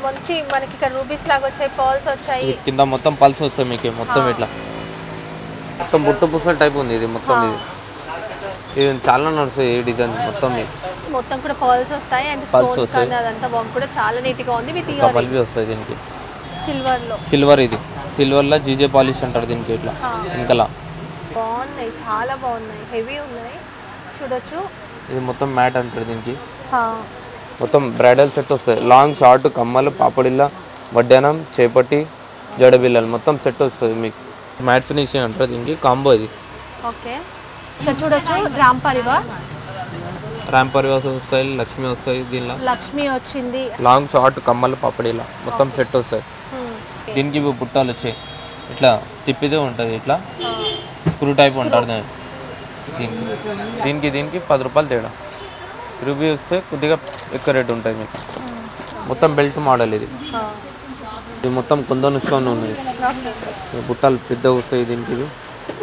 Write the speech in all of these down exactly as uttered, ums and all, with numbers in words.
మంచి మనకి ఇక్కడ రూబీస్ లాగా వచ్చాయి, పర్ల్స్ వచ్చాయి, కింద మొత్తం పల్స్ వస్తాయి మీకు మొత్తం ఇట్లా మొత్తం బుట్ట పూసల టైప్ ఉంది ఇది మొత్తం. ఇది ఇది చాలా నడుస్తుంది ఈ డిజైన్ మొత్తం. మొత్తం కూడా పర్ల్స్ వస్తాయి అండ్ స్టోన్ కానీ అదంతా వర్క్ కూడా చాలా నీట్ గా ఉంది. విత్ ఇయర్ బల్బీ వస్తాయి దీనికి సిల్వర్ లో. సిల్వర్ ఇది సిల్వర్ లో జీజే పాలిష్ అంటారు దీనికి. ఇట్లా ఇంకలా బాగున్నాయి, చాలా బాగున్నాయి, హెవీ ఉన్నాయి చూడొచ్చు. ఇది మొత్తం మ్యాట్ అంటారు దీనికి. మొత్తం బ్రైడల్ సెట్ వస్తాయి, లాంగ్ షార్ట్ కమ్మలు పాపడిల్లా వడ్డానం చేపట్టి జడబిల్లలు మొత్తం సెట్ వస్తుంది మీకు. మ్యాట్ ఫినిషింగ్ అంటారు దీనికి, కాంబో ఇది. ఓకే ఇక్కడ చూడొచ్చు రామ్ పరివార్ రామ్ పరివార్ వస్తాయి, లక్ష్మి వస్తాయి. దీనిలో లక్ష్మి వచ్చింది, లాంగ్ షార్ట్ కమ్మలు పాపడిలా మొత్తం సెట్ వస్తాయి. దీనికి బుట్టాలు వచ్చాయి, ఇట్లా తిప్పిదే ఉంటుంది, ఇట్లా స్క్రూ టైప్ ఉంటారు దీనికి. దీనికి దీనికి పది రూపాయలు తేడా. రూబీ వస్తే కొద్దిగా ఎక్కువ రేట్ ఉంటుంది మీకు. మొత్తం బెల్ట్ మోడల్ ఇది. ఇది మొత్తం కుందన్ స్టోన్ ఉన్నది, బుట్టాలు పెద్దగా వస్తాయి దీనికి. ఇది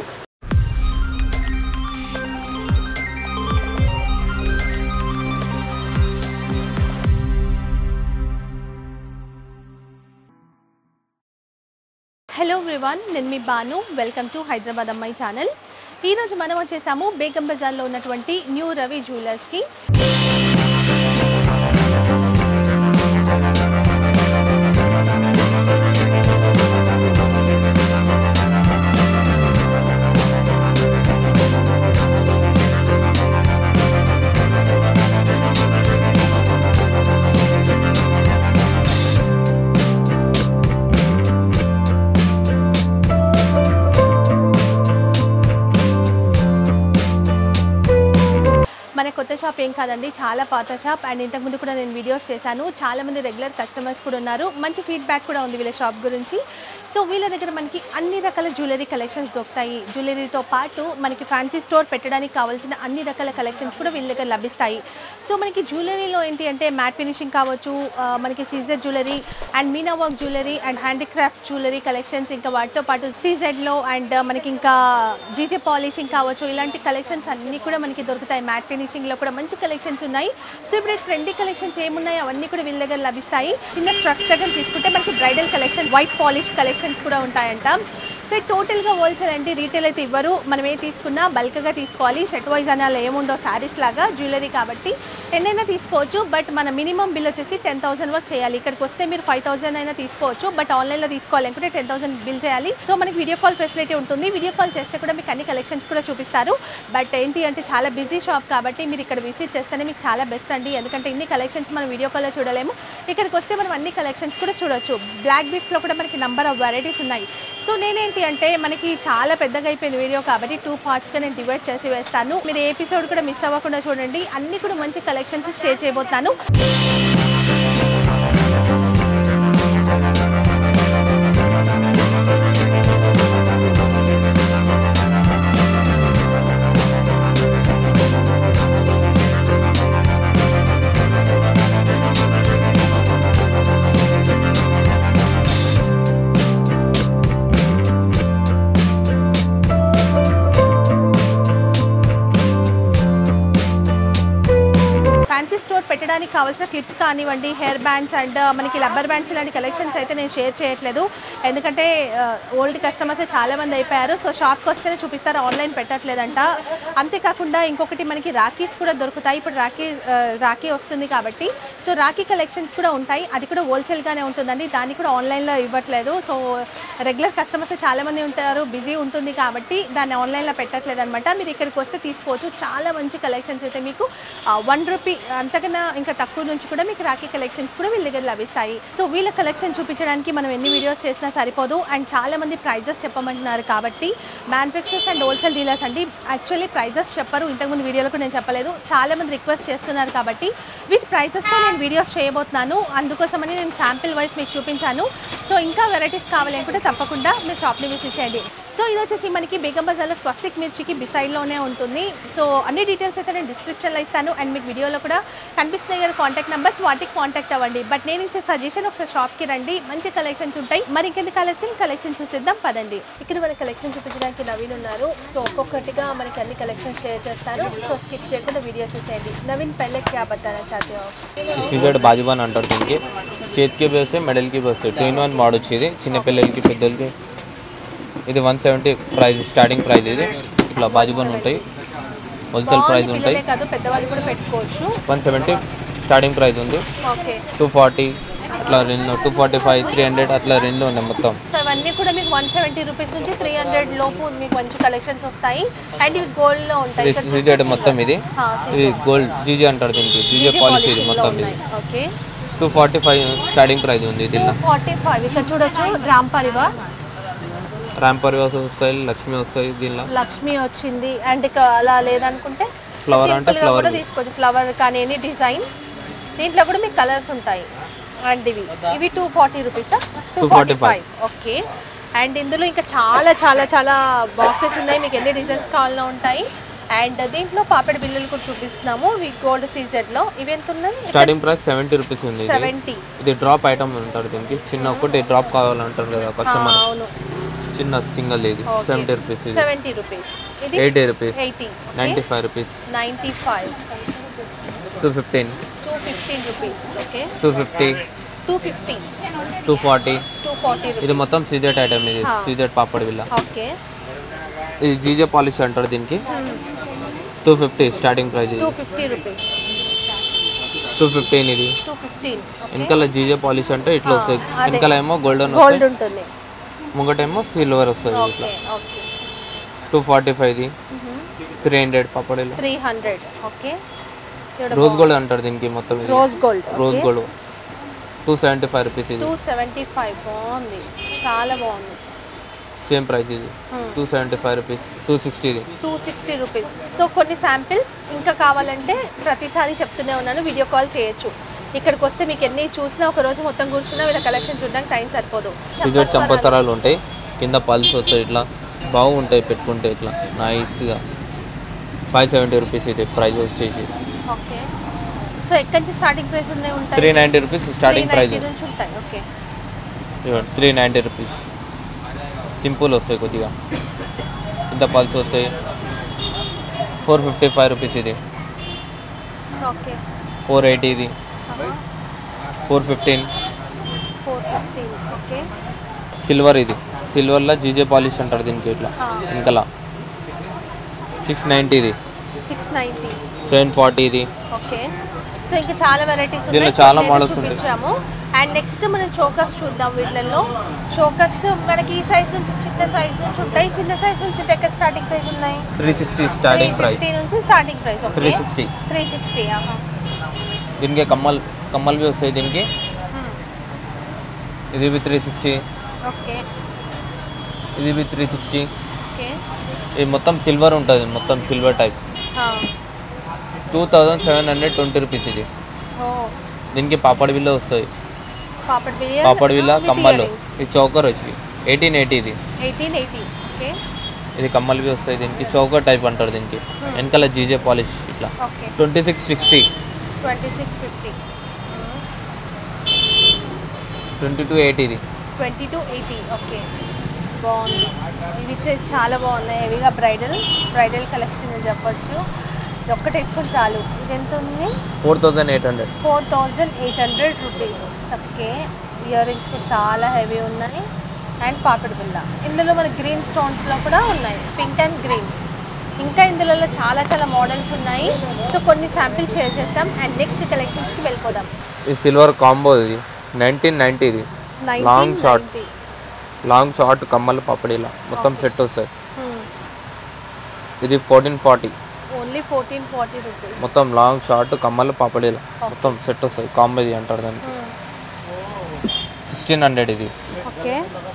హలో ఎవ్రీవన్, నేను మీ Banu. Welcome to Hyderabad Ammayi channel. ఈరోజు మనం వచ్చేసాము బేగం బజార్లో ఉన్నటువంటి న్యూ రవి జ్యువెలర్స్కి. మన కొత్త షాప్ ఏం కాదండి, చాలా పాత షాప్. అండ్ ఇంతకుముందు కూడా నేను వీడియోస్ చేశాను, చాలామంది రెగ్యులర్ కస్టమర్స్ కూడా ఉన్నారు, మంచి ఫీడ్బ్యాక్ కూడా ఉంది వీళ్ళ షాప్ గురించి. సో వీళ్ళ దగ్గర మనకి అన్ని రకాల జ్యువెలరీ కలెక్షన్స్ దొరుకుతాయి. జ్యువెలరీతో పాటు మనకి ఫ్యాన్సీ స్టోర్ పెట్టడానికి కావాల్సిన అన్ని రకాల కలెక్షన్స్ కూడా వీళ్ళ దగ్గర లభిస్తాయి. సో మనకి జ్యువెలరీలో ఏంటి అంటే మ్యాట్ ఫినిషింగ్ కావచ్చు, మనకి CZ jewellery and Meena work jewellery and handicraft jewellery collections, ఇంకా వాటితో పాటు సీజెడ్లో అండ్ మనకి ఇంకా జీజే పాలిషింగ్ కావచ్చు, ఇలాంటి కలెక్షన్స్ అన్నీ కూడా మనకి దొరుకుతాయి. మ్యాట్ ఫినిషింగ్లో కూడా మంచి కలెక్షన్స్ ఉన్నాయి. సో ఇప్పుడు ట్రెండీ కలెక్షన్స్ ఏమున్నాయి అవన్నీ కూడా వీళ్ళ దగ్గర లభిస్తాయి. చిన్న స్ట్రక్స్ దగ్గర తీసుకుంటే మనకి bridal collection, white polish collections కూడా ఉంటాయంట. సో టోటల్గా హోల్సేల్ అంటే రీటైల్ అయితే ఇవ్వరు, మనం ఏ తీసుకున్నా బల్క్గా తీసుకోవాలి. సెట్ వైజ్ అని అలా ఏముండో, శారీస్ లాగా జ్యువెలరీ కాబట్టి ఎన్నైనా తీసుకోవచ్చు. బట్ మన మినిమం బిల్ వచ్చేసి టెన్ థౌసండ్ వరకు చేయాలి. ఇక్కడికి వస్తే మీరు ఫైవ్ థౌసండ్ అయినా తీసుకోవచ్చు, బట్ ఆన్లైన్లో తీసుకోవాలనుకుంటే టెన్ థౌసండ్ బిల్ చేయాలి. సో మనకి వీడియో కాల్ ఫెసిలిటీ ఉంటుంది, వీడియో కాల్ చేస్తే కూడా మీకు అన్ని కలెక్షన్స్ కూడా చూపిస్తారు. బట్ ఏంటి అంటే చాలా బిజీ షాప్ కాబట్టి మీరు ఇక్కడ విజిట్ చేస్తేనే మీకు చాలా బెస్ట్ అండి. ఎందుకంటే ఇన్ని కలెక్షన్స్ మనం వీడియో కాల్లో చూడలేము, ఇక్కడికి వస్తే మనం అన్ని కలెక్షన్స్ కూడా చూడొచ్చు. బ్లాక్ బీట్స్లో కూడా మనకి నంబర్ ఆఫ్ వెరైటీస్ ఉన్నాయి. సో నేనేంటి అంటే మనకి చాలా పెద్దగా అయిపోయింది వీడియో కాబట్టి టూ పార్ట్స్గా నేను డివైడ్ చేసి వేస్తాను. మీరు ఏ ఎపిసోడ్ కూడా మిస్ అవ్వకుండా చూడండి, అన్ని కూడా మంచి కలెక్షన్స్ షేర్ చేయబోతున్నాను. ఫ్యాన్సీ స్టోర్ పెట్టడానికి కావాల్సిన క్లిప్స్ కానివ్వండి, హెయిర్ బ్యాండ్స్ అండ్ మనకి రబ్బర్ బ్యాండ్స్ ఇలాంటి కలెక్షన్స్ అయితే నేను షేర్ చేయట్లేదు, ఎందుకంటే ఓల్డ్ కస్టమర్స్ చాలా మంది అయిపోయారు. సో షాప్కి వస్తేనే చూపిస్తారు, ఆన్లైన్ పెట్టట్లేదంట. అంతేకాకుండా ఇంకొకటి మనకి రాఖీస్ కూడా దొరుకుతాయి. ఇప్పుడు రాఖీ రాఖీ వస్తుంది కాబట్టి సో రాఖీ కలెక్షన్స్ కూడా ఉంటాయి, అది కూడా హోల్సేల్గానే ఉంటుందండి, దాన్ని కూడా ఆన్లైన్లో ఇవ్వట్లేదు. సో రెగ్యులర్ కస్టమర్స్ చాలామంది ఉంటారు, బిజీ ఉంటుంది కాబట్టి దాన్ని ఆన్లైన్లో పెట్టట్లేదు అనమాట. మీరు ఇక్కడికి వస్తే తీసుకోవచ్చు, చాలా మంచి కలెక్షన్స్ అయితే మీకు వన్ రూపీ అంతకన్నా ఇంకా తక్కువ నుంచి కూడా మీకు రాఖీ కలెక్షన్స్ కూడా వీళ్ళ దగ్గర లభిస్తాయి. సో వీళ్ళ కలెక్షన్ చూపించడానికి మనం ఎన్ని వీడియోస్ చేసినా సరిపోదు. అండ్ చాలా మంది ప్రైజెస్ చెప్పమంటున్నారు కాబట్టి మ్యానుఫ్యాక్చరర్స్ అండ్ హోల్సేల్ డీలర్స్ అండి యాక్చువల్లీ ప్రైజెస్ చెప్పరు, ఇంతకుముందు వీడియోలో కూడా నేను చెప్పలేదు, చాలా మంది రిక్వెస్ట్ చేస్తున్నారు కాబట్టి విత్ ప్రైజెస్తో నేను వీడియోస్ చేయబోతున్నాను. అందుకోసమని నేను శాంపిల్ వైజ్ మీకు చూపించాను. సో ఇంకా వెరైటీస్ కావాలి అనుకుంటే తప్పకుండా మీరు షాప్ని విజిట్ చేయండి. సో ఇది వచ్చేసి మనకి బేగం బజార్లో స్వస్తిక్ మిర్చికి బిసైడ్లోనే ఉంటుంది. సో అన్ని డీటెయిల్స్ అయితే నేను డిస్క్రిప్షన్లో ఇస్తాను అండ్ మీకు వీడియోలో కూడా కనిపిస్తున్నాయి కదా కాంటాక్ట్ నెంబర్స్, వాటికి కాంటాక్ట్ అవ్వండి. బట్ నేను ఇచ్చే సజెషన్ ఒకసారి షాప్కి రండి, మంచి కలెక్షన్స్ ఉంటాయి. మరి ఇంకెందుకు కలెక్షన్ కలెక్షన్ చూసేద్దాం పదండి. ఇక్కడ మన కలెక్షన్ చూపించడానికి నవీన్ ఉన్నారు. సో ఒక్కొక్కటిగా మనకి అన్ని కలెక్షన్స్ షేర్ చేస్తారు. సో స్కిప్ చేయకుండా వీడియో చూసేయండి. నవీన్ పहले क्या बताना चाहते हो? सीजेड बाजूबान अंटाరు దీనికి. చేతికి వస్తాయి, మెడల్కి వస్తాయి. టూ ఇన్ వన్ వాడొచ్చు. ఇది చిన్నపిల్లలకి పెద్దలకి. ఇది one seventy price starting price. ఇది ఇట్లా బాజుబన్ ఉంటాయి, హోల్సేల్ ప్రైస్ ఉంటాయి. వన్ సెవెంటీ స్టార్టింగ్ ప్రైస్ ఉంది. టూ ఫార్టీ అట్లా రెండు, two forty five three hundred అట్లా రెండు ఉన్నాయి మొత్తం. సో అవన్నీ కూడా మీకు వన్ సెవెంటీ రూపీస్ నుంచి త్రీ హండ్రెడ్ లోపు మీకు మంచి కలెక్షన్స్ వస్తాయి. అండ్ ఇవి గోల్డ్ లో ఉంటాయి. సీజెడ్ మొత్తం ఇది. ఇది గోల్డ్ జీజే అంటారు దీనికి. జీజే పాలిష్ ఇది మొత్తం. ఇది okay two forty five starting price ఉంది. దీనిలో ఫార్టీ ఫైవ్ ఇక్కడ చూడొచ్చు. రామ్ పరివార్ రామ్ పరివార్ వస్తాయి, లక్ష్మి వస్తాయి. దీనిలో లక్ష్మి వచ్చింది. అండ్ ఇక అలా లేదనుకుంటే ఫ్లవర్ అంటే ఫ్లవర్ కూడా తీసుకోవచ్చు. ఫ్లవర్ కానీ ఎనీ డిజైన్. దీంట్లో కూడా మీకు కలర్స్ ఉంటాయి. అండ్ ఇవి ఇవి two forty rupees two forty five okay. And ఇందులో ఇంకా చాలా చాలా చాలా బాక్సెస్ ఉన్నాయి. మీకు ఎన్ని డిజైన్స్ కావాలన్నా ఉంటాయి. అండ్ దీంట్లో పాపడి బిల్లులు కూడా చూపిస్తున్నాము. ఇవి గోల్డ్ సీజెడ్లో. ఇవి ఎంత ఉన్నాయి? స్టార్టింగ్ ప్రైస్ సెవెంటీ రూపీస్ ఉంది. సెవెంటీ. ఇది డ్రాప్ ఐటమ్ అంటారు దీనికి. చిన్న ఒకటి డ్రాప్ కావాలంటారు కదా కస్టమర్. అవును. చిన్న సింగల్ ఇది సెవెంటీ రూపీస్. ఇది సెవెంటీ రూపీస్. ఇది eighty rupees. Eighty. Ninety five rupees. Ninety five. Two fifteen. Two fifteen rupees okay. Two fifty. Two fifty. Two forty. Two forty. ఇది మొత్తం సీజెడ్ ఐటమ్. ఇది సీజెడ్ పాపడి బిల్ల. ఓకే. ఇది GJ polish అంటారు దీనికి. Two fifty starting price. Two fifty rupees. Two fifteen. ఇది two fifteen. వెనకాల జీజే పాలిష్ అంటే ఇట్లా వస్తుంది. వెనకాల ఏమో గోల్డెన్ గోల్డ్ ఉంటుంది, ముంగటేమో సిల్వర్ వస్తుంది ఇట్లా. టూ ఫార్టీ ఫైవ్ది. త్రీ హండ్రెడ్ పాపడిలో. Three hundred okay. Rose gold అంటారు దీనికి మొత్తం. Rose gold. Rose gold two seventy five rupees. ఇది టూ సెవెంటీ ఫైవ్ బాగుంది, చాలా బాగుంది. Same price. ఇది two seventy five rupees. Two sixty. ఇది టూ సిక్స్టీ రూపీస్. సో కొన్ని శాంపిల్స్ ఇంకా కావాలంటే ప్రతిసారి చెప్తూనే ఉన్నాను, వీడియో కాల్ చేయొచ్చు. ఇక్కడికి వస్తే మీకు ఎన్ని చూసినా ఒక రోజు మొత్తం కూర్చున్నా వీళ్ళ కలెక్షన్ చూడడానికి టైం సరిపోదు. సిజెడ్ చంపసరాలు ఉంటాయి, కింద పల్స్ వస్తాయి. ఇట్లా బాగుంటాయి పెట్టుకుంటే ఇట్లా నైస్గా. ఫైవ్ సెవెంటీ రూపీస్ ఇది ప్రైస్ వచ్చేసి. ఓకే. సో ఎక్కడి నుంచి స్టార్టింగ్ ప్రైస్ ఉన్నాయి? ఉంటాయి three ninety rupees starting price. ఉంటాయి okay. Three ninety rupees simple వస్తాయి కొద్దిగా. ఇంత పల్స్ వస్తాయి. Four fifty five rupees. ఇది ఓకే. Four eighty. ఇది four fifteen. Four fifteen okay. Silver. ఇది సిల్వర్లో జీజే పాలిష్ అంటారు దీనికి. ఇట్లా ఇంకలా సిక్స్ నైంటీ. ఇది సిక్స్ నైంటీ. Seven forty. ఇది ఓకే. సో ఇంకా చాలా వెరైటీస్ దీనిలో చాలా మోడల్స్ ఉంటాయి. అండ్ నెక్స్ట్ మనం చోకర్స్ చూద్దాం. వీళ్ళల్లో చోకర్స్ మనకి ఈ సైజ్ నుంచి చిన్న సైజ్ నుంచి ఉంటాయి. చిన్న సైజ్ నుంచి ఎక్కడ స్టార్టింగ్ ప్రైస్ ఉన్నాయి? Three sixty starting price. నుంచి starting price three sixty. Three sixty దీనికి కమ్మల్ కమ్మల్ भी వస్తాయి దీనికి. ఇది भी త్రీ సిక్స్టీ. ఓకే. ఇది भी త్రీ సిక్స్టీ. ఓకే. ఇది మొత్తం సిల్వర్ ఉంటుంది, మొత్తం silver type. Two thousand seven hundred twenty rupees. ఇది దీనికి పాపడ్ బిల్ల వస్తాయి. పాపడ్ బిల్ల కమ్మలు. ఇది చౌకర్ వచ్చి ఎయిటీన్ ఎయిటీ. ఇది ఎయిటీన్ ఎయిటీ ఓకే. ఇది కమ్మలు भी వస్తాయి దీనికి. చౌకర్ టైప్ అంటారు దీనికి. వెనకాల జీజే పాలిష్ ఇట్లా. Twenty six sixty. Twenty six fifty. Twenty two eighty. ఇది ట్వంటీ టూ ఎయిటీ ఓకే. బాగుంది. ఇవి చాలా బాగున్నాయి. హెవీగా బ్రైడల్ బ్రైడల్ కలెక్షన్ అని చెప్పొచ్చు. ఇది ఒక్కటి వేసుకొని చాలు. ఇది ఎంత ఉంది? Four thousand eight hundred. Four thousand eight hundred rupees okay. Earrings చాలా హెవీ ఉన్నాయి. అండ్ పాపిడి బిల్ల. ఇందులో మన గ్రీన్ స్టోన్స్లో కూడా ఉన్నాయి, పింక్ అండ్ గ్రీన్. ఇంకా ఇందులో చాలా చాలా మోడల్స్ ఉన్నాయి. సో కొన్ని శాంపిల్స్ షేర్ చేస్తాం అండ్ నెక్స్ట్ కలెక్షన్స్కి వెళ్ళిపోదాం. ఈ సిల్వర్ కాంబో. ఇది నైన్టీన్ నైంటీ. ఇది లాంగ్ షార్ట్ లాంగ్ షార్ట్ కమ్మలు పాపడిలా మొత్తం సెట్ వస్తాయి. ఇది fourteen forty. Only fourteen forty rupees. మొత్తం లాంగ్ షార్ట్ కమ్మలు పాపడిలా మొత్తం సెట్ వస్తాయి. కాంబో ఇది అంటారు దానికి. Sixteen hundred. ఇది ఓకే.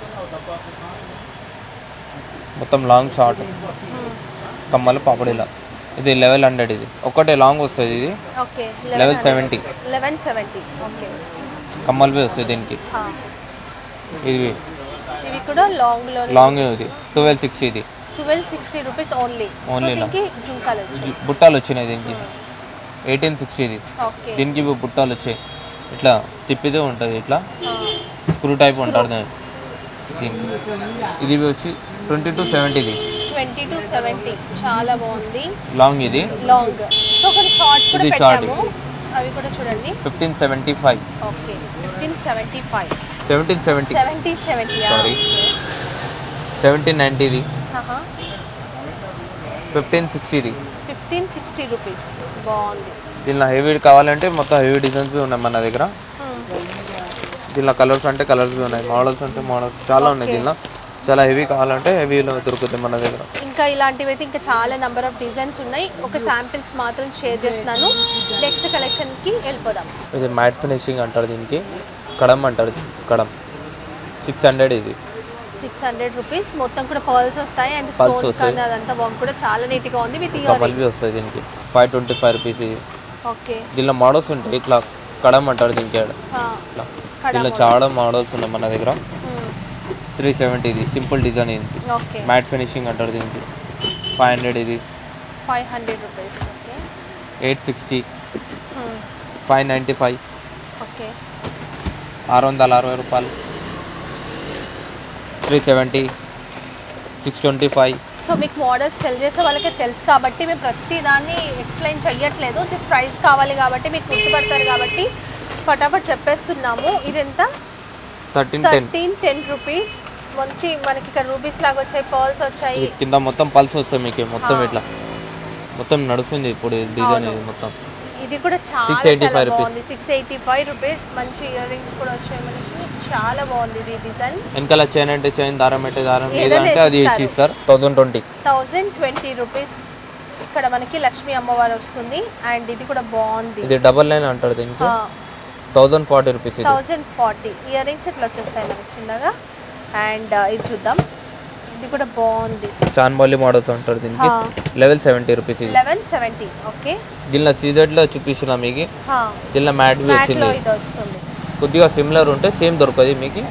మొత్తం లాంగ్ షార్ట్ కమ్మలు పాపడిలా. ఇది లెవెల్ హండ్రెడ్. ఇది ఒకటే లాంగ్ వస్తుంది. ఇది okay. Eleven seventy. Eleven seventy okay. కమ్మలు भी వస్తాయి దీనికి. ఇది ఇవి కూడా లాంగ్ లో లాంగ్. ఇది ట్వెల్వ్ సిక్స్టీ. ఇది twelve sixty rupees only. Only జుంకాలు బుట్టాలు వచ్చినాయి దీనికి. Eighteen sixty. ఇది ఓకే. దీనికి బుట్టాలు వచ్చాయి. ఇట్లా తిప్పిదే ఉంటుంది. ఇట్లా స్క్రూ టైప్ అంటారు దీనికి. ఇది వచ్చి ట్వంటీ టూ సెవెంటీ. ఇది ట్వంటీ టూ సెవెంటీ చాలా బాగుంది. లాంగ్. ఇది లాంగ్. సో ఒకటి షార్ట్ కూడా పెట్టాము. అవి కూడా చూడండి fifteen seventy five okay fifteen seventy five seventeen seventy seventeen seventy sorry seventeen నైంటీది ఫిఫ్టీన్ సిక్స్టీది ఫిఫ్టీన్ సిక్స్టీ రూపీస్ బాగుంది. దీనిలో హెవీ కావాలంటే మొత్తం హెవీ డిజైన్స్ ఉన్నాయి మన దగ్గర. దీనిలో కలర్స్ అంటే కలర్స్ ఉన్నాయి, మోడల్స్ అంటే మోడల్స్ చాలా ఉన్నాయి. దీనిలో చాలా హెవీ కావాలంటే హెవీలో దొరుకుతాయి మన దగ్గర. ఇంకా ఇలాంటివి అయితే ఇంకా చాలా నెంబర్ ఆఫ్ డిజైన్స్ ఉన్నాయి. ఒక శాంపిల్స్ మాత్రం షేర్ చేస్తున్నాను. నెక్స్ట్ కలెక్షన్కి వెళ్ళిపోదాం. ఇది మ్యాట్ ఫినిషింగ్ అంటారు, దీనికి కడం అంటారు. కడం సిక్స్ హండ్రెడ్ ఇది సిక్స్ హండ్రెడ్ రూపీస్. మొత్తం కూడా పర్ల్స్ వస్తాయి అండ్ స్టోన్స్ కానీ అదంతా వర్క్ కూడా చాలా నీట్గా ఉంది. విత్ కమల్వి వస్తాయి దీనికి ఫైవ్ ట్వంటీ ఫైవ్ రూపీస్ ఇది. ఓకే దీనిలో మోడల్స్ ఉంటాయి, ఇట్లా కడం అంటారు దీనికి. ఇట్లా దీనిలో చాలా మోడల్స్ ఉన్నాయి మన దగ్గర. త్రీ సెవెంటీ ఇది సింపుల్ డిజైన్. ఇది ఓకే మ్యాట్ ఫినిషింగ్ అంటారు దీనికి. ఫైవ్ హండ్రెడ్ ఇది five hundred rupees. Okay eight sixty five ninety five okay ఆరు వందల అరవై రూపాయలు. Three seventy six twenty five. So మీకు మోడల్స్ సెల్ చేసే వాళ్ళకే తెలుసు కాబట్టి మేము ప్రతి దాన్ని ఎక్స్ప్లెయిన్ చెయ్యట్లేదు. జస్ట్ ప్రైస్ కావాలి కాబట్టి మీకు గుర్తుపడతారు కాబట్టి ఫటాఫట్ చెప్పేస్తున్నాము. ఇది ఎంత? Thirteen ten thirteen ten rupees. మంచి మనకి ఇక్కడ రూబీస్ లాగా వచ్చాయి, పర్ల్స్ వచ్చాయి, కింద మొత్తం పల్స్ వస్తాయి మీకు. మొత్తం ఇట్లా మొత్తం నడుస్తుంది ఇప్పుడు డిజైన్. ఇది మొత్తం ఇది కూడా చాలా చాలా బాగుంది. Six eighty five rupees. మంచి ఇయర్ రింగ్స్ కూడా వచ్చాయి మనకి. చాలా బాగుంది ఇది డిజైన్. వెనకాల చైన్ అంటే చైన్, దారం అంటే దారం, ఏదంటే అది వేసి ఇస్తారు. Thousand twenty thousand twenty rupees. ఇక్కడ మనకి లక్ష్మీ అమ్మవారు వస్తుంది అండ్ ఇది కూడా బాగుంది. ఇది డబల్ లైన్ అంటారు దీనికి. Thousand forty rupees. Thousand forty earrings ఇట్లా వచ్చేస్తాయి మనకి చిన్నగా. అండ్ ఇది చూద్దాం, ఇది కూడా బాగుంది. చాన్బాలి మోడల్స్ అంటారు దీనికి. లెవెల్ సెవెంటీ రూపీస్ ఇది. Eleven seventy okay. దీనిలో సీజెడ్ లో చూపిస్తున్నా మీకు. దీనిలో మ్యాట్ వచ్చింది. ఇది వస్తుంది కొద్దిగా సిమిలర్ ఉంటే సేమ్ దొరకదు మీకు.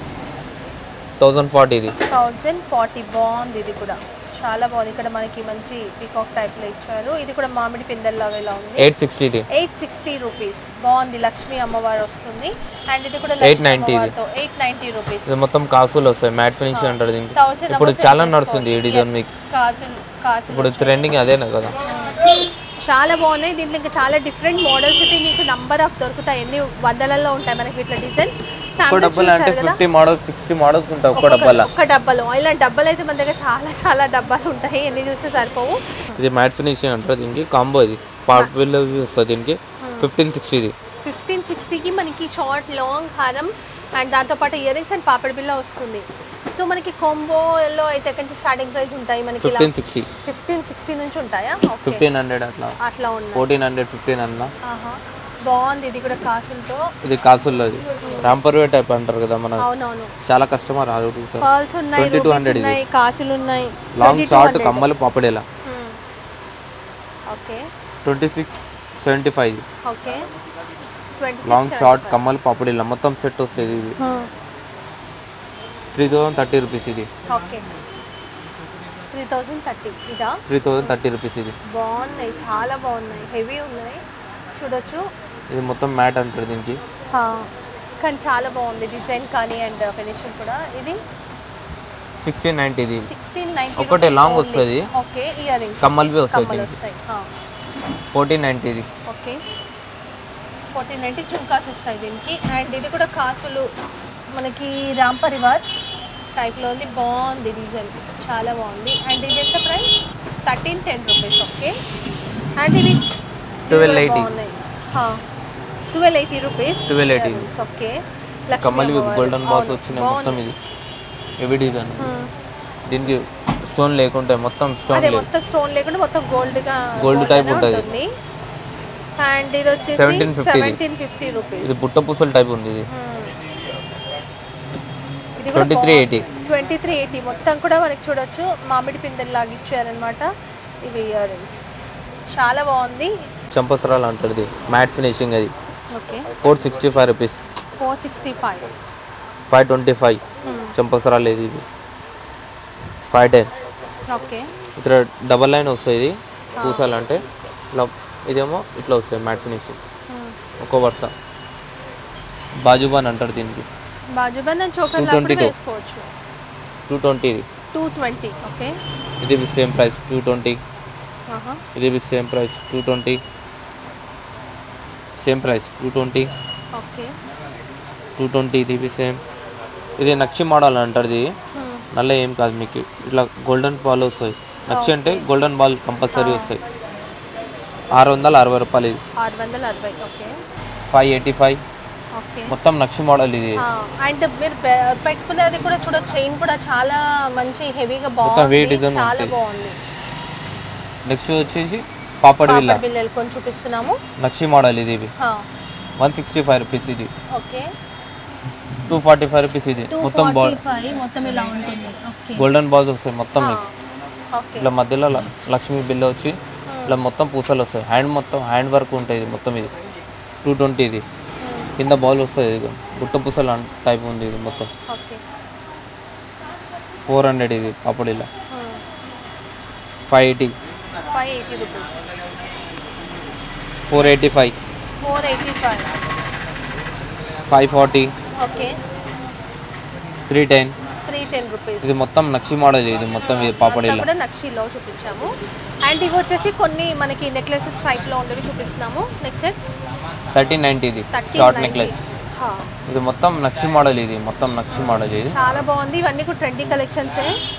థౌసండ్ ఫార్టీ ఇది. థౌసండ్ ఫార్టీ బాగుంది. ఇది కూడా చాలా బాగుంది. ఇక్కడ మనకి మంచి పీకాక్ టైప్ లో ఇచ్చారు. ఇది కూడా మామిడి పిందెల్లాగా ఇలా ఉంది. ఎయిట్ సిక్స్టీ ఇది. ఎయిట్ సిక్స్టీ రూపీస్ బాగుంది. లక్ష్మీ అమ్మవారు వస్తుంది అండ్ ఇది కూడా ఎయిట్ నైన్టీ ఇది. Eight ninety rupees. ఇది మొత్తం కాసులు వస్తాయి, మ్యాట్ ఫినిషింగ్ అంటారు దీనికి. ఇప్పుడు చాలా నడుస్తుంది ఈ డిజైన్ మీకు. కాజులు కాజులు ఇప్పుడు ట్రెండింగ్ అదేనా కదా. చాలా బాగున్నాయి. దీంట్లో ఇంకా చాలా డిఫరెంట్ మోడల్స్ అయితే మీకు నంబర్ ఆఫ్ దొరుకుతాయి. ఎన్ని వందలలో ఉంటాయి మనకి ఇట్లా డిజైన్స్. ఒక్క డబ్బాలు అంటే ఫిఫ్టీ మోడల్స్ సిక్స్టీ మోడల్స్ ఉంటాయి ఒక్క డబ్బాలో. ఒక్క డబ్బాలు ఇలా డబ్బాలు అయితే మన దగ్గర చాలా చాలా డబ్బాలు ఉంటాయి. ఎన్ని చూస్తే సరిపోవు. ఇది మ్యాట్ ఫినిషింగ్ అంటారు దీనికి. కాంబో ఇది పార్ట్ బిల్ వస్తుంది దీనికి. ఫిఫ్టీన్ సిక్స్టీ ఇది. ఫిఫ్టీన్ సిక్స్టీకి మనకి షార్ట్ లాంగ్ హారం అండ్ దాంతోపాటు ఇయర్ రింగ్స్ అండ్ పాపడి బిల్ల వస్తుంది. సో మనకి కాంబోలో అయితే కొంచెం స్టార్టింగ్ ప్రైస్ ఉంటాయి మనకి. ఫిఫ్టీన్ సిక్స్టీ ఫిఫ్టీన్ సిక్స్టీ నుంచి ఉంటాయా? ఫిఫ్టీన్ హండ్రెడ్ అట్లా అట్లా ఉన్నాయి. ఫోర్టీన్ హండ్రెడ్ ఫిఫ్టీన్ అన్నా బాగుంది. ఇది కూడా కాసులతో. ఇది కాసుల్లో ఇది రాంపర్వే టైప్ అంటారు కదా మన. అవునవును చాలా కస్టమర్ అడుగుతారు. పర్ల్స్ ఉన్నాయి, రూబీస్ ఉన్నాయి, కాసులు ఉన్నాయి. లాంగ్ షార్ట్ కమ్మలు పాపడేలా. Okay twenty six seventy five. Okay long short కమ్మలు పాపడేలా మొత్తం సెట్ వస్తుంది. ఇది త్రీ థౌసండ్ థర్టీ రూపీస్ ఇది. ఓకే త్రీ థౌసండ్ థర్టీ ఇదా? త్రీ థౌసండ్ థర్టీ రూపీస్ ఇది. బాగున్నాయి, చాలా బాగున్నాయి, హెవీ ఉన్నాయి చూడొచ్చు. ఇది మొత్తం మ్యాట్ అంటారు దీనికి. కానీ చాలా బాగుంది డిజైన్ కానీ అండ్ ఫినిషింగ్ కూడా. ఇది సిక్స్టీన్ నైన్టీ ఇది. సిక్స్టీన్ నైన్టీ ఒకటే లాంగ్ వస్తుంది. ఓకే ఇయర్ రింగ్స్ కమ్మల్వి వస్తాయి. ఫోర్టీన్ నైన్టీ ఇది. ఓకే ఫోర్టీన్ నైన్టీ చుంకాస్ వస్తాయి దీనికి. అండ్ ఇది కూడా కాసులు మనకి రామ్ పరివార్ టైప్లో ఉంది. బాగుంది డిజైన్, చాలా బాగుంది. అండ్ ఇది ఎంత price? Thirteen ten rupees. Okay and ఇవి twelve eighty. Twelve eighty rupees. Twelve eighty okay. కమ్మల్వి గోల్డెన్ బాల్స్ వచ్చినాయి మొత్తం. ఇది హెవీ డిజైన్. దీనికి స్టోన్ లేకుండా మొత్తం స్టోన్ లేదు. మొత్తం స్టోన్ లేకుండా మొత్తం గోల్డ్ గా గోల్డ్ టైప్ ఉంటుంది. అండ్ ఇది వచ్చేసి సెవెంటీన్ ఫిఫ్టీ రూపీస్. ఇది పుట్ట పూసల టైప్ ఉంది. ఇది twenty three eighty. Twenty three eighty మొత్తం కూడా మనకి చూడొచ్చు మామిడి పిందెలు లాగా ఇచ్చారనమాట. ఇవి ఇయర్ రింగ్స్ చాలా బాగుంది. చంపసరాలు అంటారు ఇది. మ్యాట్ ఫినిషింగ్ అది. Okay four sixty five rupees. Four sixty five. Five twenty five చంపసరాలు ఇది. ఇది ఫైవ్ టెన్. ఓకే ఇట్లా డబల్ లైన్ వస్తుంది. ఇది పూసాలు అంటే ఇట్లా, ఇదేమో ఇట్లా వస్తుంది మ్యాట్ ఫినిషింగ్. ఒక్కో వరుస బాజుబాన్ అంటారు దీనికి. బాజుబాన్ చోకర్ లాగా వేసుకోవచ్చు. టూ ట్వంటీ ఇది. Two twenty. ఓకే ఇది సేమ్ ప్రైస్ టూ ట్వంటీ. ఇది same price two twenty. Same price two twenty okay two twenty ఇది సేమ్. ఇది నక్షి మోడల్ అంటారు. ఇది నల్ల ఏం కాదు మీకు, ఇట్లా గోల్డెన్ బాల్ వస్తాయి. నక్షి అంటే గోల్డెన్ బాల్ కంపల్సరీ వస్తాయి. ఆరు వందల అరవై రూపాయలు ఇది. ఆరు వందల అరవై okay. Five eighty five okay. మొత్తం నక్షి మోడల్ ఇది. అండ్ మీరు పె- పెట్టుకునేది కూడా చూడ, చైన్ కూడా చాలా మంచి హెవీగా మొత్తం వెయిట్ బాగుంది, డిజైన్ చాలా ఉంటుంది. బాగుంది. నెక్స్ట్ వచ్చేసి పాపడ్ విల్లా బిల్లలు కొని చూపిస్తున్నాము. నక్షి మోడల్ ఇది. ఇవి ఆ, వన్ సిక్స్టీ ఫైవ్ రూపీస్ ఇది. Okay. Two forty five rupees ఇది. టూ మొత్తం బాల్ ఫార్టీ ఫైవ్ మొత్తం ఇలా ఉంటుంది. ఓకే. గోల్డెన్ బాల్స్ వస్తాయి మొత్తం మీకు. ఓకే. ఇట్లా మధ్యలో ల- లక్ష్మీ బిల్ల వచ్చి ఇట్లా మొత్తం పూసలు వస్తాయి. హ్యాండ్ మొత్తం హ్యాండ్ వర్క్ ఉంటుంది ఇది మొత్తం. ఇది టూ ట్వంటీ ఇది. కింద బాల్ వస్తుంది. ఇది గుట్ట పూసలు అన్- టైప్ ఉంది ఇది మొత్తం. ఓకే. ఫోర్ హండ్రెడ్ ఇది పాపడ్ ఇలా. Five eighty five eighty rupees. Four eighty five four eighty five. Five forty okay. Three ten three ten rupees. ఇది మొత్తం నక్షి మోడల్. ఇది మొత్తం ఇది పాపడ్ ఇలా. కూడా నక్షిలో చూపించాము. అండ్ ఇవి వచ్చేసి కొన్ని మనకి నెక్లెసెస్ టైప్ లో ఉండేవి చూపిస్తున్నాము. నెక్స్ట్ సెట్స్ థర్టీన్ నైంటీ ఇది షార్ట్ నెక్లెస్. ఇది మొత్తం నక్షి మోడల్. ఇది మొత్తం నక్షి మోడల్. ఇది చాలా బాగుంది. ఇవన్నీ కూడా trendy collections.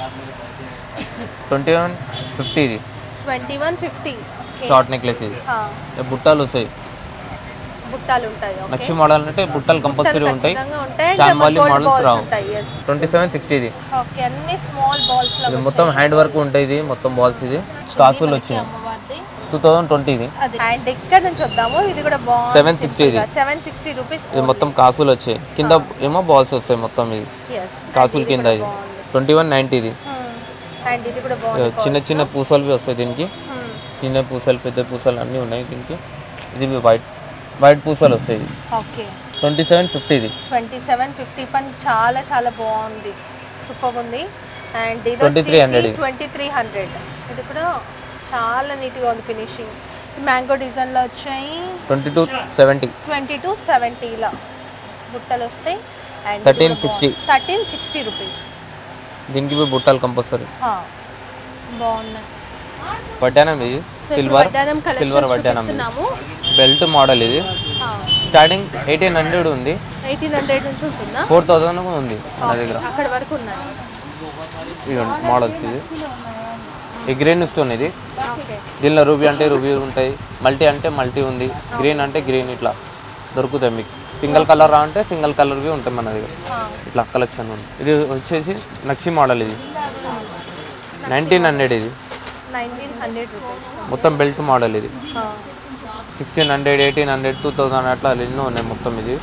Twenty one fifty ఇది twenty one fifty short necklace. ఇది బుట్టాలు వస్తాయి. బుట్టాలు ఉంటాయి. నక్షి మోడల్ అంటే బుట్టలు కంపల్సరీ ఉంటాయి. ఖచ్చితంగా ఉంటాయి. చాంబాలి మోడల్స్ రావు. ఉంటాయి. yes. ట్వంటీ సెవెన్ సిక్స్టీ ఇది. ఓకే. అన్ని స్మాల్ బాల్స్ ఇది మొత్తం హ్యాండ్ వర్క్ ఉంటాయి. ఇది మొత్తం బాల్స్. ఇది కాసులు వచ్చినాయి. టూ థౌజండ్ ట్వంటీ ఇది. అండ్ ఇక్కడ నుంచి వద్దాము. ఇది కూడా బాగుంది. సెవెన్ సిక్స్టీ ఇది. Seven sixty rupees. ఇది మొత్తం కాసులు వచ్చాయి. కింద ఏమో బాల్స్ వస్తాయి మొత్తం. ఇది కాసులు కింద. ఇది ట్వంటీ వన్ నైంటీ ఇది. అండ్ ఇది కూడా బాగుంది. చిన్న చిన్న పూసలు వస్తాయి దీనికి. చిన్న పూసలు పెద్ద పూసలు అన్నీ ఉన్నాయి దీనికి. ఇది వైట్ వైట్ పూసలు వస్తాయి. ఇది ఓకే. ట్వంటీ సెవెన్ ఫిఫ్టీ ఇది. ట్వంటీ సెవెన్ ఫిఫ్టీ పని చాలా చాలా బాగుంది. సూపర్ ఉంది. అండ్ ఇది ట్వంటీ త్రీ హండ్రెడ్ ఇది. Twenty three hundred. ఇది కూడా చాలా నీట్గా ఉంది ఫినిషింగ్. మ్యాంగో డిజైన్లో వచ్చాయి. Twenty two seventy twenty two సెవెంటీలో బుట్టలు వస్తాయి. And thirteen sixty thirteen sixty rupees. దీనికి ఇవి బుట్టాలు కంపల్సరీ. బాగున్నాయి. వడ్డానం ఇది సిల్వర్ సిల్వర్ వడ్డానం. Belt model. ఇది స్టార్టింగ్ ఎయిటీన్ హండ్రెడ్ ఉంది. ఎయిటీన్ హండ్రెడ్ నుంచి ఉంటుందా? ఫోర్ థౌజండ్ ఉంది నా దగ్గర. అక్కడ వరకు ఉన్నాయి. ఇది మోడల్స్. ఇది ఈ గ్రీన్ స్టోన్. ఇది ఓకే. దీనిలో రూబీ అంటే రూబీ ఉంటాయి. మల్టీ అంటే మల్టీ ఉంది. గ్రీన్ అంటే గ్రీన్ ఇట్లా దొరుకుతాయి మీకు. సింగిల్ కలర్ అంటే సింగిల్ కలర్వి ఉంటాయి మన దగ్గర. ఇట్లా కలెక్షన్ ఉంది. ఇది వచ్చేసి నక్షి మోడల్. ఇది నైన్టీన్ హండ్రెడ్ ఇది. Nineteen hundred rupees. మొత్తం బెల్ట్ మోడల్. ఇది sixteen hundred eighteen hundred two thousand అట్లా ఎన్నో ఉన్నాయి మొత్తం. ఇది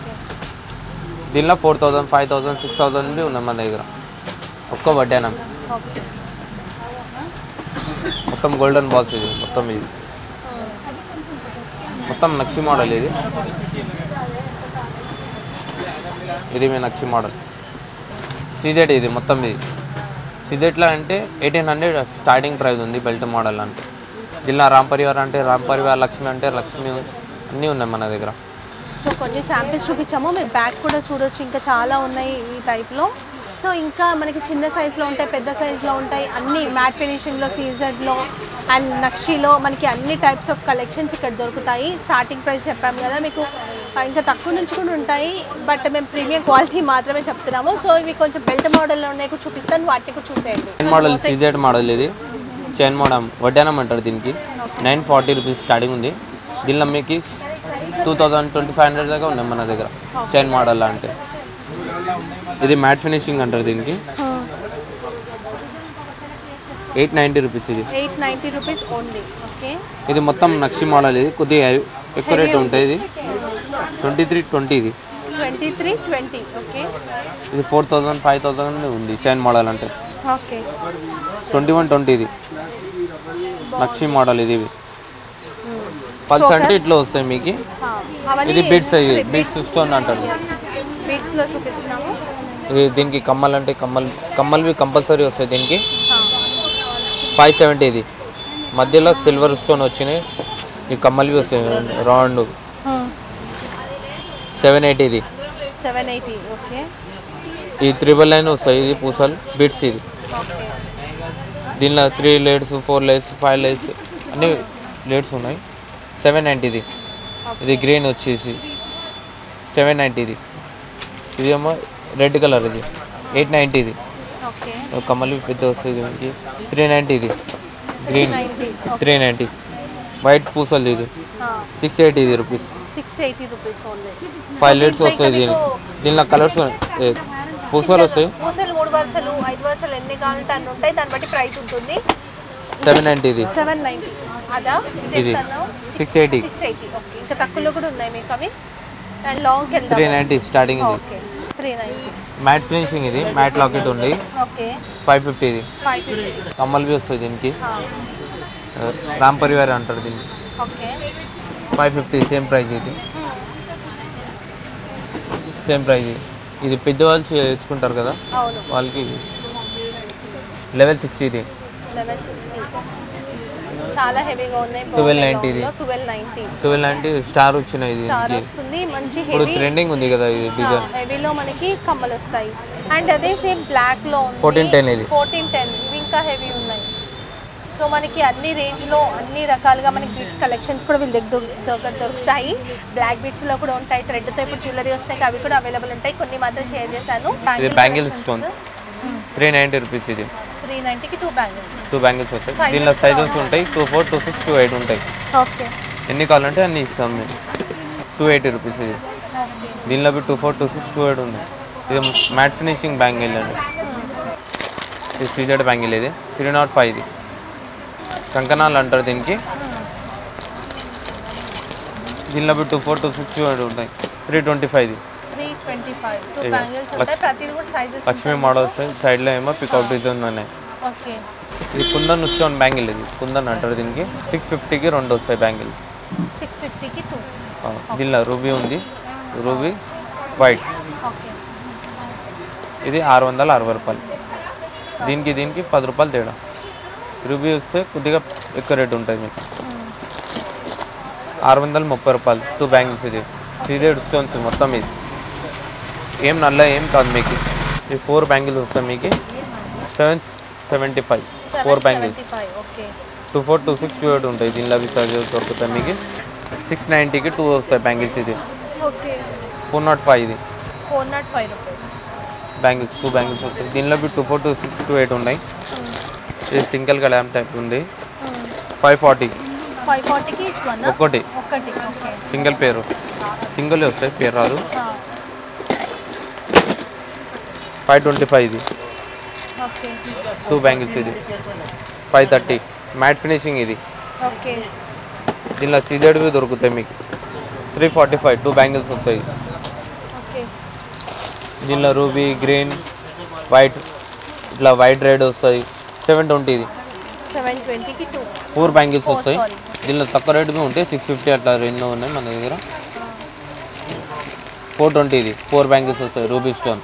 దీనిలో four thousand five thousand six thousand ఉన్నాయి మన దగ్గర. ఒక్క వడ్డానం. మొత్తం గోల్డెన్ బాల్స్. ఇది మొత్తం. ఇది మొత్తం నక్షి మోడల్. ఇది ఇది మీ నక్షి మోడల్. సీజెడ్ ఇది మొత్తం. ఇది సీజెడ్లో అంటే ఎయిటీన్ హండ్రెడ్ స్టార్టింగ్ ప్రైస్ ఉంది బెల్ట్ మోడల్ అంటే. దీనిలో రామ్ పరివార్ అంటే రామ్ పరివార్, లక్ష్మి అంటే లక్ష్మి అన్నీ ఉన్నాయి మన దగ్గర. సో కొన్ని శాంపిల్స్ చూపించాము. మీరు బ్యాగ్ కూడా చూడొచ్చు. ఇంకా చాలా ఉన్నాయి ఈ టైప్లో. సో ఇంకా మనకి చిన్న సైజులో ఉంటాయి, పెద్ద సైజులో ఉంటాయి. అన్ని మ్యాట్ ఫినిషింగ్లో, సీజెడ్లో అండ్ నక్షిలో మనకి అన్ని టైప్స్ ఆఫ్ కలెక్షన్స్ ఇక్కడ దొరుకుతాయి. స్టార్టింగ్ ప్రైస్ చెప్పాము కదా మీకు. ఇంకా తక్కువ నుంచి కూడా ఉంటాయి. బట్ మేము ప్రీమియం క్వాలిటీ మాత్రమే చెప్తున్నాము. సో ఇవి కొంచెం బెల్ట్ మోడల్లో ఉన్నాయి కూడా చూపిస్తాను. వాటిని కూడా చూసేయండి. Chain model CZ model. ఇది చైన్ మోడల్ వడ్డానం అంటారు దీనికి. నైన్ ఫార్టీ రూపీస్ స్టార్టింగ్ ఉంది. దీనిలో మీకు two thousand twenty five hundred దాకా ఉన్నాయి మన దగ్గర చైన్ మోడల్ అంటే. ఇది మ్యాట్ ఫినిషింగ్ అంటారు దీనికి. ఎయిట్ నైంటీ రూపీస్ ఇది. Eight ninety rupees only. Okay. ఇది మొత్తం నక్షి మోడల్. ఇది కొద్దిగా ఎక్కువ రేట్ ఉంటుంది. ఇది ట్వంటీ త్రీ ట్వంటీ ఇది. Twenty three twenty okay. ఇది ఫోర్ థౌజండ్ ఫైవ్ థౌజండ్ ఉంది చైన్ మోడల్ అంటే. ఓకే. ట్వంటీ వన్ ట్వంటీ ఇది నక్షి మోడల్. ఇది పల్స్ అంటే ఇట్లా వస్తాయి మీకు. ఇది బిట్స్. ఇది బిట్స్ స్టోన్ అంటారు. బిట్స్లో చూపిస్తున్నాము. ఇది దీనికి కమ్మల్ అంటే కమ్మల్ కమ్మల్వి కంపల్సరీ వస్తాయి దీనికి. ఫైవ్ సెవెంటీ ఇది. మధ్యలో సిల్వర్ స్టోన్ వచ్చినాయి. ఈ కమ్మల్వి వస్తాయి రౌండ్. సెవెన్ ఎయిటీ ఇది. Seven eighty okay. ఈ త్రిబుల్ లైన్ వస్తాయి. ఇది పూసల్ బిట్స్. ఇది దీనిలో త్రీ లేడ్స్, ఫోర్ లేడ్స్, ఫైవ్ లేడ్స్ అన్ని లేడ్స్ ఉన్నాయి. సెవెన్ నైంటీ ఇది. ఇది గ్రీన్ వచ్చేసి సెవెన్ నైంటీది. ఇది ఏమో రెడ్ కలర్, ఇది ఎయిట్ నైంటీది. కమ్మలు పెద్ద వస్తుంది మనకి త్రీ నైంటీది. Green three ninety. వైట్ పూసలు ఇది సిక్స్ ఎయిటీ రూపీస్. ఫైవ్ లీటర్స్ వస్తాయి దీని దీనిలో కలర్స్ పూసలు వస్తాయి. పూసలు మూడు వరుసలు ఐదు వరుసలు ఎన్ని కావాలంటే అన్ని ఉంటాయి, దాన్ని బట్టి ప్రైస్ ఉంటుంది. సెవెన్ నైంటీది. సెవెన్ నైంటీ అదా ఇది six eighty. Six eighty okay. ఇంకా తక్కువలో కూడా ఉన్నాయి మీకు అవి. అండ్ లాంగ్ కి త్రీ నైంటీ స్టార్టింగ్. ఇది okay three ninety. Matte finishing, ఇది మ్యాట్ లాకెట్ ఉంది. ఓకే ఫైవ్ ఫిఫ్టీది. Five fifty. కమ్మలు బి వస్తాయి దీనికి. రామ్ పరివార్ అంటారు దీన్ని. Okay five fifty same price. ఇది సేమ్ ప్రైస్. ఇది పెద్దవాళ్ళు చేసుకుంటారు కదా వాళ్ళకి. లెవెల్ సిక్స్టీది. చాలా హెవీగా ఉన్నాయి. ట్వెల్వ్ నైంటీది. Twelve ninety. Twelve ninety star వచ్చినాయి. ఇది వస్తుంది మంచి ఇప్పుడు ట్రెండింగ్ ఉంది కదా ఇది డిజైన్. హెవీలో మనకి కమ్మలు వస్తాయి. అండ్ అదే సేమ్ బ్లాక్ లో ఉంది. ఫోర్టీన్ టెన్ ఇది. ఫోర్టీన్ టెన్ ఇవి ఇంకా హెవీ ఉన్నాయి. సో మనకి అన్ని రేంజ్లో అన్ని రకాలుగా మనకి బీట్స్ కలెక్షన్స్ కూడా వీళ్ళ దగ్గర దొరుకుతాయి. బ్లాక్ బీట్స్లో కూడా ఉంటాయి. థ్రెడ్తో ఇప్పుడు జ్యువెలరీ వస్తాయి, అవి కూడా అవైలబుల్ ఉంటాయి. కొన్ని మాత్రం షేర్ చేశాను. ఇది bangle stone three ninety rupees. ఇది త్రీ నైంటీకి టూ బ్యాంగిల్స్. టూ బ్యాంగిల్స్ వస్తాయి. దీనిలో సైజెస్ ఉంటాయి. Two four two six two eight ఉంటాయి. ఓకే ఎన్ని కావాలంటే అన్ని ఇస్తాం మేము. Two eighty rupees. ఇది దీనిలో two four two six two eight ఉన్నాయి. ఇది మ్యాట్ ఫినిషింగ్ బ్యాంగిల్ అండి. ఇది సీజెడ్ బ్యాంగిల్. ఇది త్రీ నాట్ ఫైవ్. ఇది కంకణాలు అంటారు దీనికి. దీనిలో two four two six two eight ఉంటాయి. Three twenty five. Lakshmi model వస్తాయి. సైడ్లో ఏమో పికౌట్ డిజైన్ ఉన్నాయి. ఇది కుందన్ స్టోన్ బ్యాంగిల్. ఇది కుందన్ అంటారు దీనికి. సిక్స్ ఫిఫ్టీకి రెండు వస్తాయి బ్యాంగిల్స్. సిక్స్ ఫిఫ్టీకి టూ. దీనిలో రూబీ ఉంది. Ruby white. ఇది ఆరు వందల అరవై రూపాయలు. దీనికి దీనికి పది రూపాయలు తేడా. రూబీ వస్తే కొద్దిగా ఎక్కువ రేట్ ఉంటుంది మీకు. ఆరు వందల ముప్పై రూపాయలు టూ బ్యాంగిల్స్. ఇది సీజెడ్ స్టోన్స్ మొత్తం. ఇది ఏం నల్ల ఏం కాదు మీకు. ఇది ఫోర్ బ్యాంగిల్స్ వస్తాయి మీకు. Seven seventy five four bangles. Two four two six two eight ఉంటాయి. దీనిలో అవి సైజెస్ దొరుకుతాయి మీకు. సిక్స్ నైంటీకి టూ వస్తాయి బ్యాంగిల్స్. ఇది ఫోర్ నాట్ ఫైవ్. ఇది four nought five rupees bangles. Two bangles వస్తాయి. దీనిలో two four two six two eight ఉన్నాయి. ఇది సింగిల్ కలాం టైప్ ఉంది. Five forty. ఫైవ్ ఫార్టీకి ఒకటి ఒకటి సింగిల్ పేరు. సింగిల్ వస్తాయి, పేరు రాదు. Five twenty five. ఇది టూ బ్యాంగిల్స్. ఇది ఫైవ్ థర్టీ మ్యాట్ ఫినిషింగ్. ఇది దీనిలో సీజెడ్వి దొరుకుతాయి మీకు. Three forty five two bangles వస్తాయి. దీనిలో రూబీ గ్రీన్ వైట్ ఇట్లా వైట్ రెడ్ వస్తాయి. సెవెన్ ట్వంటీది. సెవెన్ ట్వంటీకి టూ ఫోర్ బ్యాంగిల్స్ వస్తాయి. దీనిలో తక్కువ రేటుగా ఉంటాయి. సిక్స్ ఫిఫ్టీ అట్లా ఎన్నో ఉన్నాయి మన దగ్గర. ఫోర్ ట్వంటీది. ఫోర్ బ్యాంగిల్స్ వస్తాయి. Ruby stone.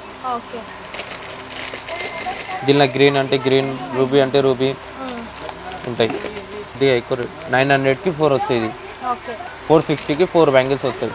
దీనిలో గ్రీన్ అంటే గ్రీన్, రూబీ అంటే రూబీ ఉంటాయి. ఇది ఎక్కువ రేట్. నైన్ హండ్రెడ్కి ఫోర్ వస్తాయి. ఇది ఫోర్ సిక్స్టీకి ఫోర్ బ్యాంగిల్స్ వస్తాయి.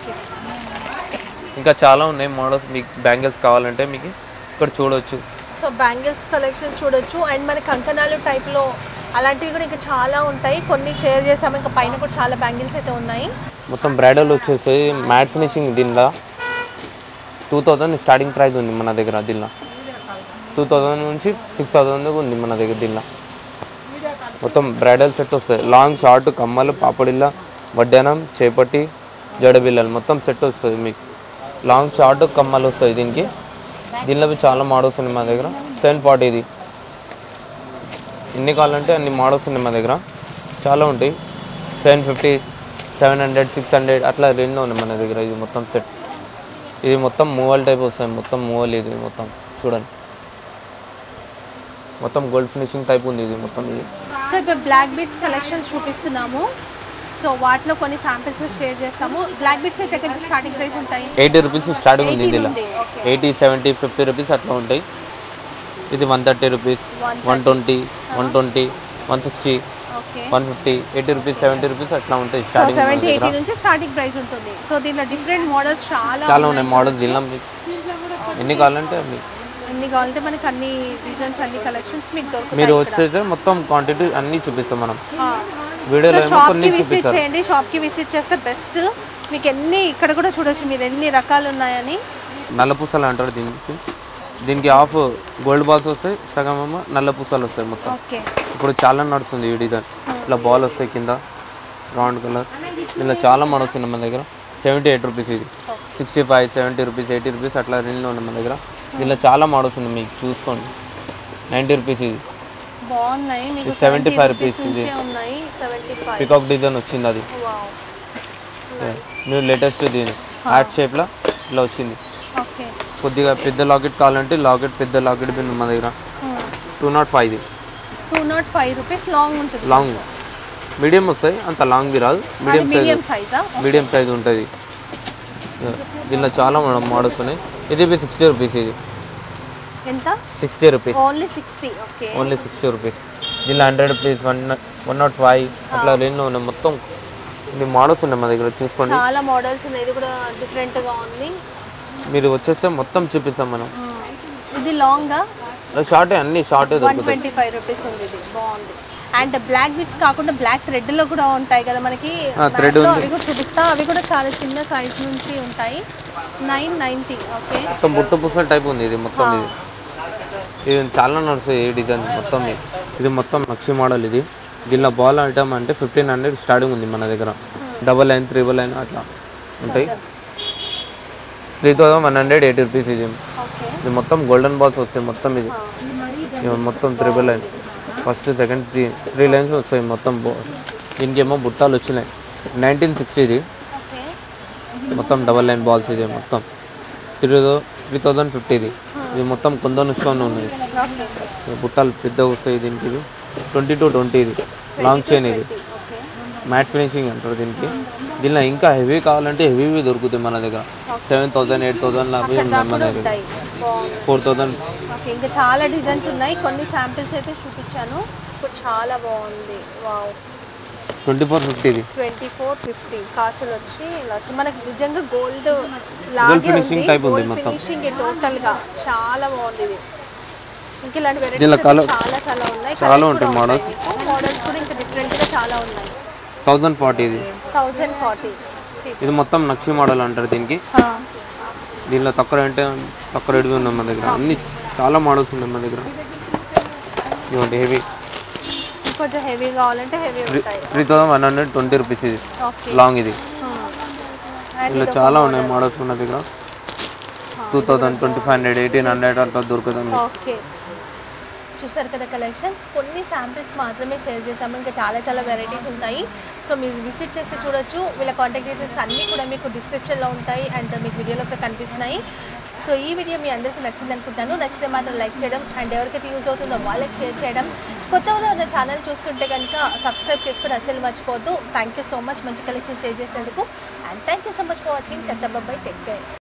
ఇంకా చాలా ఉన్నాయి మోడల్స్. మీకు బ్యాంగిల్స్ కావాలంటే మీకు ఇక్కడ చూడవచ్చు. సో బ్యాంగిల్స్ కలెక్షన్ చూడొచ్చు. అండ్ మన కంకణాలు టైప్లో అలాంటివి కూడా ఇంకా చాలా ఉంటాయి. కొన్ని షేర్ చేసాము. ఇంకా పైన కూడా చాలా బ్యాంగిల్స్ అయితే ఉన్నాయి. మొత్తం బ్రైడల్ వచ్చేసి మ్యాట్ ఫినిషింగ్. దీనిలో టూ థౌజండ్ స్టార్టింగ్ ప్రైస్ ఉంది మన దగ్గర. దీనిలో టూ థౌజండ్ నుంచి సిక్స్ థౌజండ్ ఉంది మన దగ్గర. దీనిలో మొత్తం బ్రైడల్ సెట్ వస్తాయి. లాంగ్ షార్ట్ కమ్మలు పాపడిల్ల వడ్డానం చేపట్టి జడబిల్లలు మొత్తం సెట్ వస్తుంది మీకు. లాంగ్ షార్ట్ కమ్మలు వస్తాయి దీనికి. దీనిలో చాలా మోడల్స్ ఉన్నాయి మా దగ్గర. సెవెన్ ఫార్టీది. ఎన్ని కావాలంటే అన్ని మోడల్స్ ఉన్నాయి మా దగ్గర. చాలా ఉంటాయి. Seven fifty seven hundred six hundred అట్లా రెండు ఉన్నాయి మన దగ్గర. ఇది మొత్తం సెట్. ఇది మొత్తం మూవల్ టైప్ వస్తాయి. మొత్తం మూవల్. ఇది మొత్తం చూడండి. మొత్తం గోల్డ్ ఫినిషింగ్ టైప్ ఉంది ఇది మొత్తం. ఇది సో ఇప్పుడు బ్లాక్ బీట్స్ కలెక్షన్స్ చూపిస్తున్నాము. సో వాటిలో కొన్ని శాంపిల్స్ షేర్ చేస్తాము. బ్లాక్ బీట్స్ అయితే ఎక్కడ స్టార్టింగ్ ప్రైస్ ఉంటాయి? ఎయిటీ రూపీస్ స్టార్టింగ్ ఉంది. ఇందులో ఎయిటీ సెవెంటీ ఫిఫ్టీ రూపీస్ అట్లా ఉంటాయి. ఇది one thirty rupees, one twenty one twenty one sixty one fifty eighty rupees seventy rupees అట్లా ఉంటాయి స్టార్టింగ్. సెవెంటీ ఎయిటీ నుంచి స్టార్టింగ్ ప్రైస్ ఉంటుంది. సో దీనిలో డిఫరెంట్ మోడల్స్ చాలా చాలా ఉన్నాయి మోడల్స్. దీనిలో మీకు ఎన్ని కావాలంటే ఎన్ని కావాలంటే మనకి అన్ని డిజైన్స్ అన్ని కలెక్షన్స్ మీకు దొరుకుతాయి. మీరు వచ్చేస్తే మొత్తం క్వాంటిటీ అన్నీ చూపిస్తాం మనం. వీడియోలో ఏమో షాప్కి కొన్ని విజిట్ చూపిస్తారు. చేయండి, షాప్కి విజిట్ చేస్తే బెస్ట్. మీకు ఎన్ని ఇక్కడ కూడా చూడొచ్చు మీరు ఎన్ని రకాలు ఉన్నాయని. నల్ల పూసలు అంటారు దీనికి. దీనికి హాఫ్ గోల్డ్ బాల్స్ వస్తాయి, సగం ఏమో నల్ల పూసలు వస్తాయి మొత్తం. ఓకే, ఇప్పుడు చాలా నడుస్తుంది ఈ డిజైన్. ఇట్లా బాల్ వస్తాయి కింద రౌండ్ కలర్. ఇలా చాలా మోడల్స్ వస్తుంది మన దగ్గర. సెవెంటీ ఎయిట్ రూపీస్ ఇది, sixty five seventy rupees eighty rupees అట్లా రేంజ్లో ఉంది మన దగ్గర. ఇలా చాలా మోడల్స్ ఉంది, మీకు చూసుకోండి. నైంటీ రూపీస్ ఇది, బాగున్నాయి. మీకు సెవెంటీ ఫైవ్ రూపీస్ ఇది. ఉన్నాయి సెవెంటీ ఫైవ్. పికాక్ డిజైన్ వచ్చింది అది. మీరు లేటెస్ట్ దీని హార్ట్ షేప్లో ఇలా వచ్చింది. ఓకే, కొద్దిగా పెద్ద లాకెట్ కావాలంటే లాకెట్ పెద్ద లాకెట్ బిన్ మన దగ్గర టూ నాట్ ఫైవ్ ఇది. Two nought five rupees long ఉంటుంది. లాంగ్ మీడియం వస్తాయి, అంత లాంగ్ది రాదు. మీడియం సైజ్, మీడియం సైజా? మీడియం సైజ్ ఉంటుంది. దీనిలో చాలా మోడల్స్ ఉన్నాయి. ఇది సిక్స్టీ రూపీస్ ఇది. ఎంత? Sixty rupees only sixty. Okay, only sixty rupees. దీనిలో hundred rupees one one nought five అట్లా ఎన్నో ఉన్నాయి. మొత్తం ఇది మోడల్స్ ఉన్నాయి మా దగ్గర, చూసుకోండి. చాలా మోడల్స్ ఉన్నాయి. ఇది కూడా డిఫరెంట్గా ఉంది. మీరు వచ్చేస్తే మొత్తం చూపిస్తాం మనం. ఇది లాంగా? షార్ట్ అన్ని short one twenty five rupees ఉంది. ఇది బాగుంది. అండ్ బ్లాక్ బిట్స్ కాకుండా బ్లాక్ థ్రెడ్ లో కూడా ఉంటాయి కదా మనకి, థ్రెడ్ అవి కూడా చూపిస్తా. అవి కూడా చాలా చిన్న సైజ్ నుంచి ఉంటాయి. Nine ninety. ఓకే, మొత్తం బుట్ట పూసల టైప్ ఉంది ఇది మొత్తం. ఇది ఇది చాలా నడుస్తుంది ఈ డిజైన్ మొత్తం. ఇది ఇది మొత్తం నక్షి మోడల్. ఇది దీనిలో బాల్ ఐటమ్ అంటే ఫిఫ్టీన్ హండ్రెడ్ స్టార్టింగ్ ఉంది మన దగ్గర. డబల్ లైన్ త్రిబుల్ లైన్ అట్లా ఉంటాయి. Three thousand one hundred eighty rupees ఇది. ఇది మొత్తం గోల్డెన్ బాల్స్ వస్తాయి మొత్తం. ఇది ఇది మొత్తం triple line, first second three three lines వస్తాయి మొత్తం. దీనికి ఏమో బుట్టాలు వచ్చినాయి. నైన్టీన్ సిక్స్టీ ఇది. మొత్తం డబల్ లైన్ బాల్స్. ఇది మొత్తం త్రీ త్రీ థౌజండ్ ఫిఫ్టీ ఇది. ఇది మొత్తం కొందరు ఇస్తూనే ఉన్నాయి. బుట్టాలు పెద్దగా వస్తాయి దీనికి. ఇది ట్వంటీ టు ట్వంటీ ఇది లాంగ్ చైన్. ఇది మ్యాట్ ఫినిషింగ్ అంటారు దీనికి. దీనిలో ఇంకా హెవీ కావాలంటే హెవీవి దొరుకుతాయి మన దగ్గర. సెవెన్ థౌసండ్ ఎయిట్ థౌసండ్ అవి ఉన్నాయి మన దగ్గర. Four thousand. ఇంకా చాలా డిజైన్స్ ఉన్నాయి. కొన్ని శాంపిల్స్ అయితే చూపించాను. ఇప్పుడు చాలా బాగుంది. వావ్, ట్వంటీ ఫోర్ ఫిఫ్టీ ఇది. ట్వంటీ ఫోర్ ఫిఫ్టీ కాసులు వచ్చి ఇలా వచ్చి మనకి నిజంగా గోల్డ్ లాగే ఫినిషింగ్ టైప్ ఉంది మొత్తం. ఫినిషింగ్ టోటల్ గా చాలా బాగుంది. ఇది ఇంకా ఇలాంటి వెరైటీస్ చాలా చాలా ఉన్నాయి. చాలా ఉంటాయి మోడల్స్. మోడల్స్ కూడా ఇంకా డిఫరెంట్ గా చాలా ఉన్నాయి. థౌజండ్ ఫార్టీ ఇది. Thousand forty. ఇది మొత్తం నక్షి మోడల్ అంటారు దీనికి. దీనిలో తక్కువ అంటే తక్కువ రేటువి ఉన్నాయి మన దగ్గర. అన్ని చాలా మోడల్స్ ఉన్నాయి మన దగ్గర. ఇవ్వండి హెవీ, కొంచెం హెవీ కావాలంటే హెవీ ఉంటాయి. Three thousand one hundred twenty rupees ఇది లాంగ్. ఇది ఇలా చాలా ఉన్నాయి మోడల్స్ మన దగ్గర. Two thousand twenty five hundred eighteen hundred అట్లా దొరుకుతుంది. ఓకే, చూసారు కదా కలెక్షన్స్. కొన్ని శాంపిల్స్ మాత్రమే షేర్ చేసాము. ఇంకా చాలా చాలా వెరైటీస్ ఉంటాయి. సో మీరు విజిట్ చేస్తే చూడొచ్చు. వీళ్ళ కాంటాక్ట్ డీటెయిల్స్ అన్నీ కూడా మీకు డిస్క్రిప్షన్లో ఉంటాయి అండ్ మీకు వీడియోలో కూడా కనిపిస్తున్నాయి. సో ఈ వీడియో మీ అందరికీ నచ్చింది అనుకుంటాను. నచ్చితే మాత్రం లైక్ చేయడం అండ్ ఎవరికైతే యూజ్ అవుతుందో వాళ్ళకి షేర్ చేయడం. కొత్తగా ఉన్న ఛానల్ చూస్తుంటే కనుక సబ్స్క్రైబ్ చేసుకుని అసలు మర్చిపోవద్దు. థ్యాంక్ యూ సో మచ్ మంచి కలెక్షన్ షేర్ చేసినందుకు and thank you so much for watching. పెద్ద బాబాయ్, టేక్ కేర్.